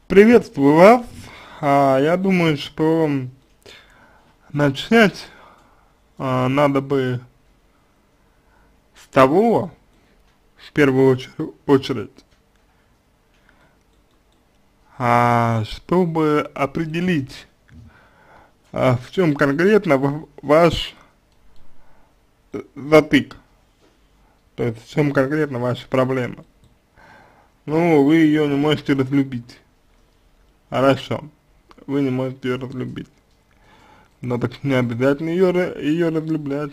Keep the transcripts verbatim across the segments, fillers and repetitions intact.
Приветствую вас. А, я думаю, что начать а, надо бы с того, в первую очер- очередь, а, чтобы определить, а, в чем конкретно ва- ваш э, затык, то есть в чем конкретно ваша проблема. Ну, вы ее не можете разлюбить. Хорошо, вы не можете ее разлюбить. Но так не обязательно ее, ее разлюблять.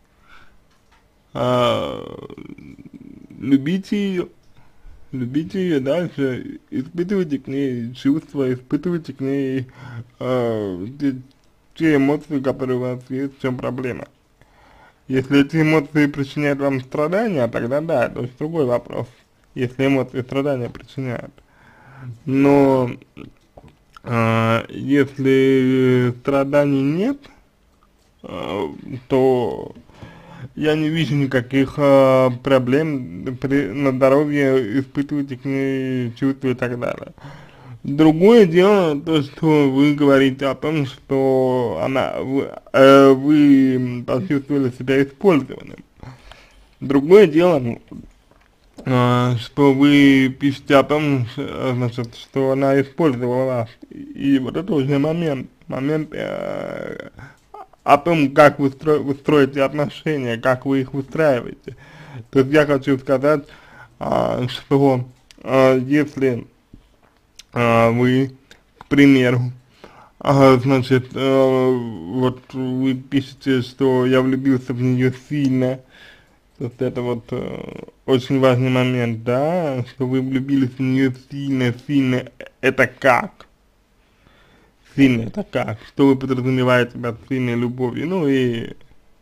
А, любите ее, любите ее дальше, испытывайте к ней чувства, испытывайте к ней э, те, те эмоции, которые у вас есть, в чем проблема. Если эти эмоции причиняют вам страдания, тогда да, это уже другой вопрос. Если эмоции страдания причиняют. Но э, если страданий нет, э, то я не вижу никаких э, проблем при, на здоровье, испытывайте к ней чувства и так далее. Другое дело, то, что вы говорите о том, что она, вы, э, вы почувствовали себя использованным. Другое дело, э, что вы пишете о том, э, значит, что она использовала вас. И вот это уже момент, момент э, о том, как вы, стро, вы строите отношения, как вы их выстраиваете. То есть я хочу сказать, а, что а, если а, вы, к примеру, а, значит, а, вот вы пишете, что я влюбился в нее сильно, то есть это вот э, очень важный момент, да, что вы влюбились в нее сильно, сильно, это как? Сильно это как? Что вы подразумеваете под сильной любовью? Ну и,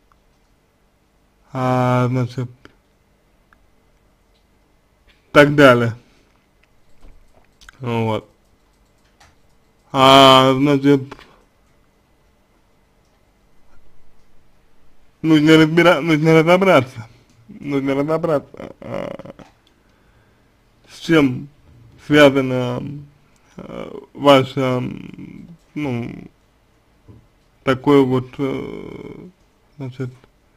а, значит, так далее. Вот. А, значит, нужно разбира, нужно разобраться, нужно разобраться, а, с чем связано а, ваше, м, ну, такое вот, э, значит,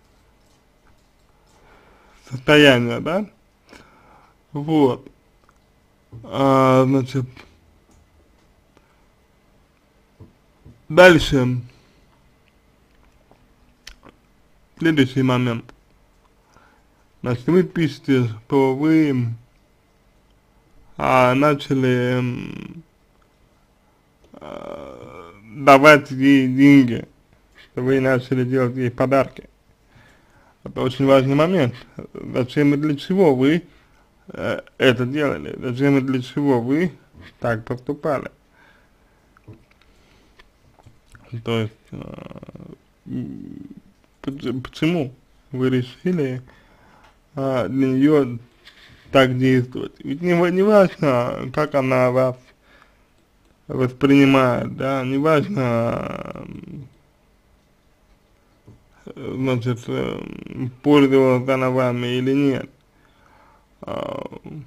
состояние, да, вот, а, значит, дальше, следующий момент, значит, вы пишете, что вы а, начали м, а, давать ей деньги, что вы начали делать ей подарки. Это очень важный момент. Зачем и для чего вы э, это делали? Зачем и для чего вы так поступали? То есть, э, почему вы решили э, для нее так действовать? Ведь не, не важно, как она вас воспринимает, да, не важно, э, значит, э, пользовалась она вами или нет. А,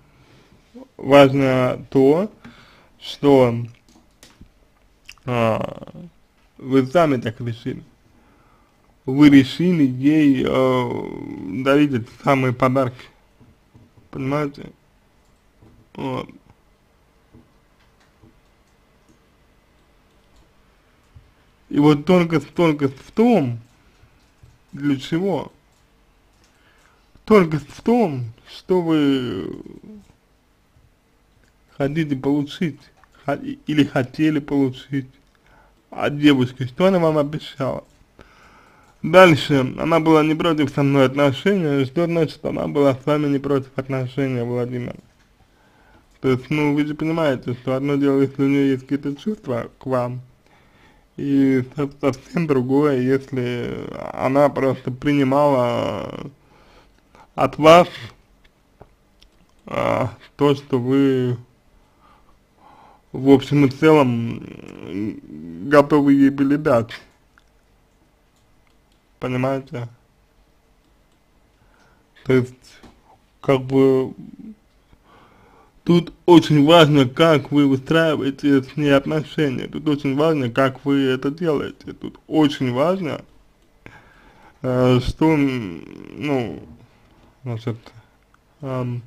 важно то, что а, вы сами так решили. Вы решили ей э, дарить эти самые подарки, понимаете? Вот. И вот тонкость, тонкость в том, для чего? Тонкость в том, что вы хотите получить, или хотели получить от девушки, что она вам обещала. Дальше, она была не против со мной отношения, что значит, она была с вами не против отношения, Владимир? То есть, ну, вы же понимаете, что одно дело, если у нее есть какие-то чувства к вам, и совсем другое, если она просто принимала от вас а, то, что вы в общем и целом готовы ей были дать, понимаете? То есть, как бы, Тут очень важно, как вы выстраиваете с ней отношения, тут очень важно, как вы это делаете, тут очень важно, э, что, м, ну, значит, эм,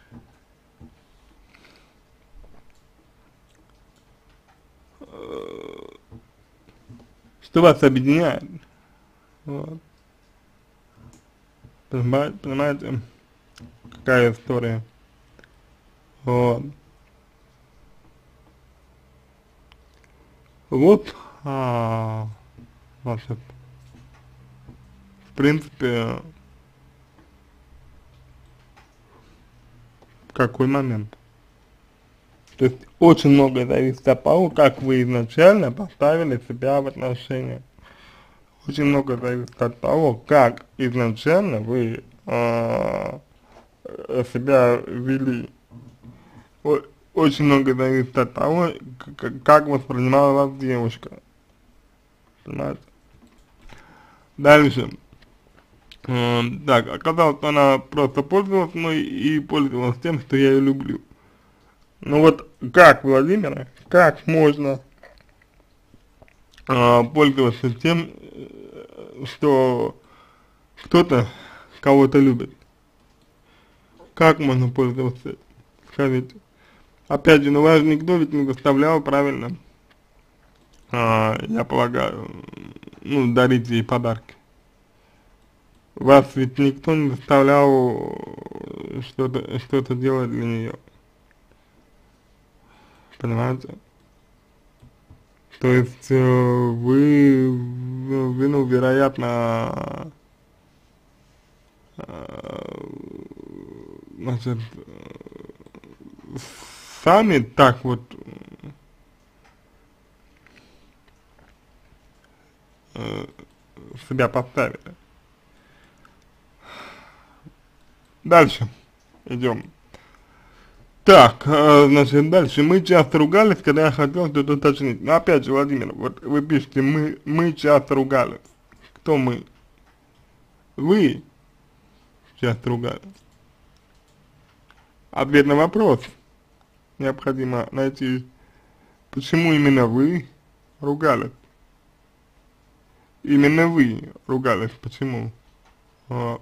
что вас объединяет, вот, понимаете, понимаете, какая история, вот, вот, а, значит, в принципе, какой момент. То есть очень многое зависит от того, как вы изначально поставили себя в отношениях. Очень много зависит от того, как изначально вы э, себя вели. О- Очень много зависит от того, к- как воспринимала вас девушка. Понимаете? Дальше. Э, так, оказалось, что она просто пользовалась мной и пользовалась тем, что я ее люблю. Ну вот как, Владимир, как можно э, пользоваться тем, э, что кто-то кого-то любит? Как можно пользоваться этим? Скажите. Опять же, ну вас никто ведь не заставлял, правильно, а, я полагаю, ну, дарить ей подарки. Вас ведь никто не заставлял что-то что-то делать для нее, понимаете? То есть э, вы, вы, ну, вероятно, э, значит, сами так вот э, себя поставили. Дальше идем. Так, э, значит, дальше. Мы часто ругались, когда я хотел что-то уточнить. Но опять же, Владимир, вот вы пишете, мы, мы часто ругались. Кто мы? Вы часто ругались. Ответ на вопрос необходимо найти, почему именно вы ругались. Именно вы ругались, почему? Вот.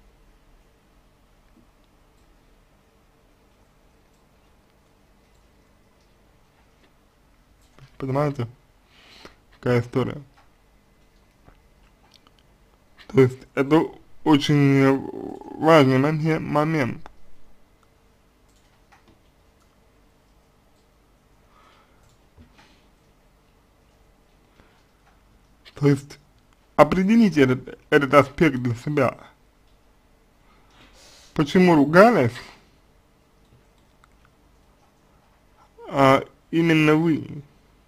Понимаете, какая история? То есть это очень важный моме- момент. То есть определите этот, этот аспект для себя. Почему ругались, а именно вы?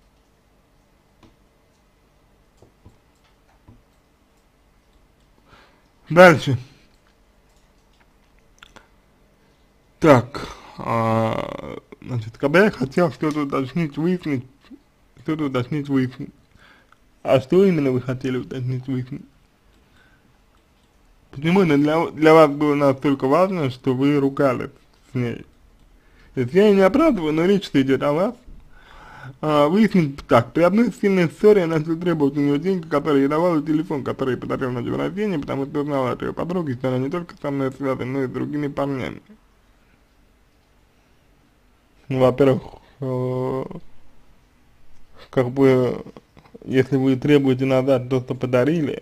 Дальше. Так, а, значит, когда я хотел что-то уточнить, выяснить, что-то уточнить, выяснить. А что именно вы хотели уточнить, выяснить? Почему это для, для вас было настолько важно, что вы ругались с ней? То есть я ее не оправдываю, но речь-то идет о вас. А, выяснить так, при одной сильной ссоре я начал требовать у нее деньги, которые ей давал, и телефон, который ей подарил на день рождения, потому что узнал от ее подруги, что она не только со мной связана, но и с другими парнями. Ну, во-первых, э, как бы, если вы требуете назад то, что подарили,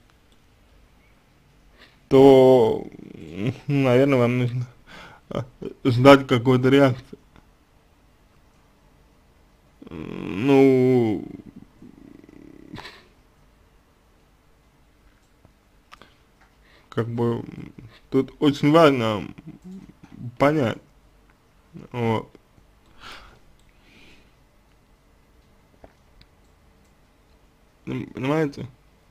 то, ну, наверное, вам нужно э, ждать какой-то реакции. Ну, как бы, тут очень важно понять, вот, понимаете?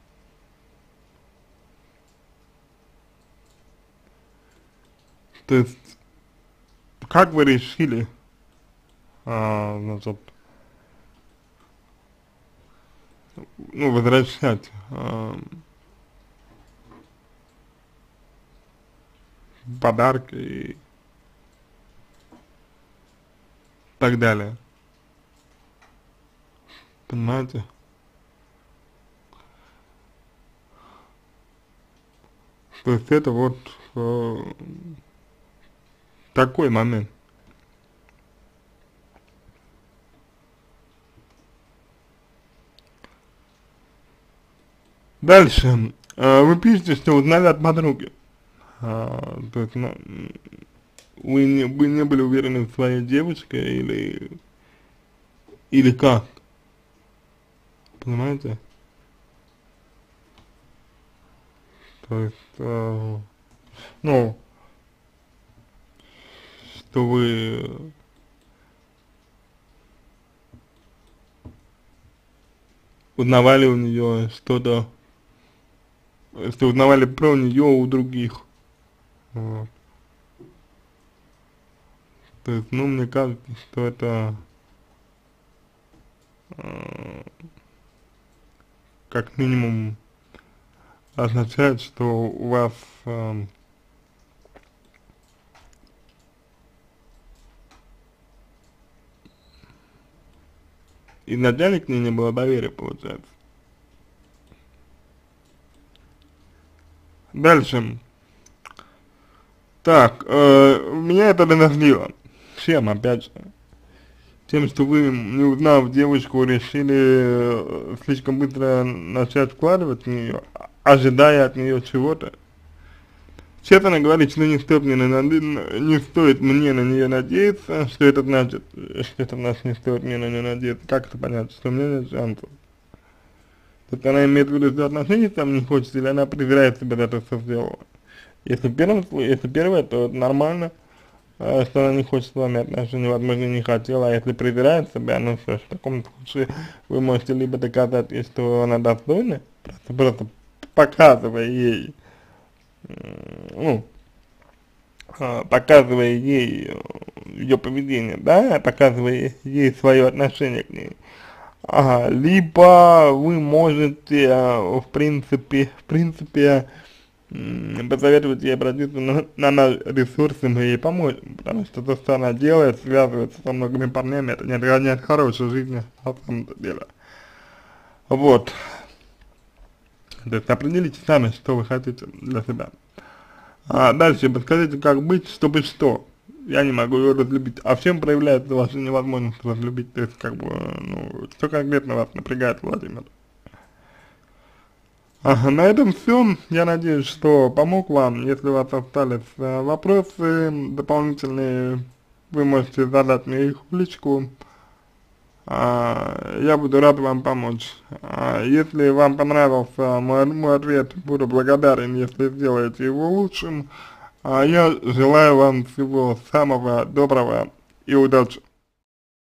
То есть, как вы решили, а, значит, ну, возвращать а, подарки и так далее. Понимаете? То есть это вот э, такой момент. Дальше. Э, вы пишете, что узнали от подруги. А, то есть, ну, вы не, вы не были уверены в своей девушке или, или как? Понимаете? То есть, э, ну, что вы узнавали у нее что-то, что узнавали про нее у других. Вот. То есть, ну, мне кажется, что это э, как минимум означает, что у вас э, изначально к ней не было доверия, получается. Дальше. Так, э, меня это разозлило. Чем, опять же? Тем, что вы, не узнав девушку, решили э, слишком быстро начать вкладывать в нее, ожидая от нее чего-то. Честно говоря, что не стоит мне, на, не стоит мне на нее надеяться, что это значит, что это значит не стоит мне на нее надеяться, как это понять, что у меня нет шансов. То есть она имеет в виду, что отношения там не хочет, или она презирает себя за то, что сделала. Если первое, если первое, то это нормально, э, что она не хочет с вами отношения, возможно, не хотела, а если презирает себя, ну что ж, в таком случае вы можете либо доказать ей, что она достойна, просто, просто показывая ей, ну, показывая ей ее поведение, да, показывая ей свое отношение к ней. Ага, либо вы можете, в принципе, в принципе, посоветовать ей обратиться на, на наш ресурс, и мы ей поможем, потому что то, что она делает, связывается со многими парнями, это не отгоняет хорошей жизни, на самом деле. Вот. То есть определите сами, что вы хотите для себя. А дальше подскажите, как быть, чтобы что. Я не могу ее разлюбить. А в чем проявляется ваша невозможность разлюбить? То есть, как бы, ну, что конкретно вас напрягает, Владимир? Ага, на этом все. Я надеюсь, что помог вам. Если у вас остались э, вопросы дополнительные, вы можете задать мне их в личку. А, я буду рад вам помочь. А, если вам понравился мой, мой ответ, буду благодарен, если сделаете его лучшим. А я желаю вам всего самого доброго и удачи.